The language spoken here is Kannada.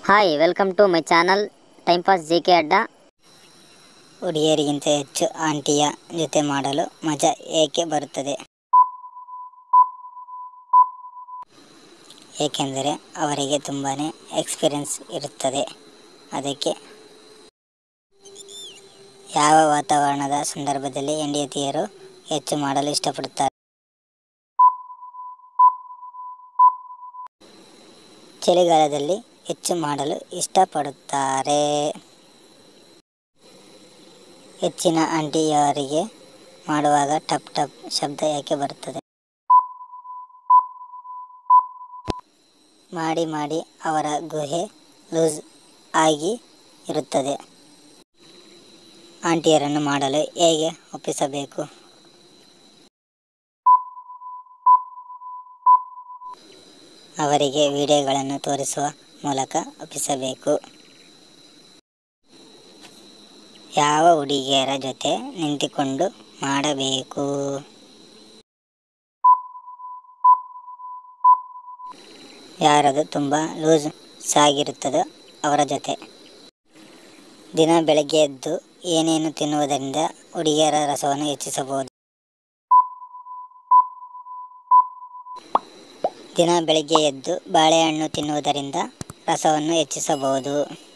Hi welcome to my channel time pass J K. ಹುಡುಗಿಯರಿಗಿಂತ ಹೆಚ್ಚು ಆಂಟಿಯ ಜೊತೆ ಮಾಡಲು ಮಜಾ ಏಕೆ ಬರುತ್ತದೆ? ಏಕೆಂದರೆ ಅವರಿಗೆ ತುಂಬಾ ಎಕ್ಸ್ಪೀರಿಯನ್ಸ್ ಇರುತ್ತದೆ. ಅದಕ್ಕೆ ಯಾವ ವಾತಾವರಣದ ಸಂದರ್ಭದಲ್ಲಿ ಹೆಂಡತಿಯರು ಹೆಚ್ಚು ಮಾಡಲು ಇಷ್ಟಪಡುತ್ತಾರೆ? ಚಳಿಗಾಲದಲ್ಲಿ ಹೆಚ್ಚು ಮಾಡಲು ಇಷ್ಟಪಡುತ್ತಾರೆ. ಹೆಚ್ಚಿನ ಆಂಟಿಯರಿಗೆ ಮಾಡುವಾಗ ಟಪ್ ಟಪ್ ಶಬ್ದ ಯಾಕೆ ಬರುತ್ತದೆ? ಮಾಡಿ ಮಾಡಿ ಅವರ ಗುಹೆ ಲೂಸ್ ಆಗಿ ಇರುತ್ತದೆ. ಆಂಟಿಯರನ್ನು ಮಾಡಲು ಹೇಗೆ ಒಪ್ಪಿಸಬೇಕು? ಅವರಿಗೆ ವಿಡಿಯೋಗಳನ್ನು ತೋರಿಸುವ ಮೂಲಕ ಒಪ್ಪಿಸಬೇಕು. ಯಾವ ಹುಡುಗಿಯರ ಜೊತೆ ನಿಂತುಕೊಂಡು ಮಾಡಬೇಕು? ಯಾರದು ತುಂಬ ಲೂಸ್ ಆಗಿರುತ್ತದೋ ಅವರ ಜೊತೆ. ದಿನ ಬೆಳಗ್ಗೆ ಎದ್ದು ಏನೇನು ತಿನ್ನುವುದರಿಂದ ಹುಡುಗಿಯರ ರಸವನ್ನು ಹೆಚ್ಚಿಸಬಹುದು? ದಿನ ಬೆಳಗ್ಗೆ ಎದ್ದು ಬಾಳೆಹಣ್ಣು ತಿನ್ನುವುದರಿಂದ ರಸವನ್ನು ಹೆಚ್ಚಿಸಬಹುದು.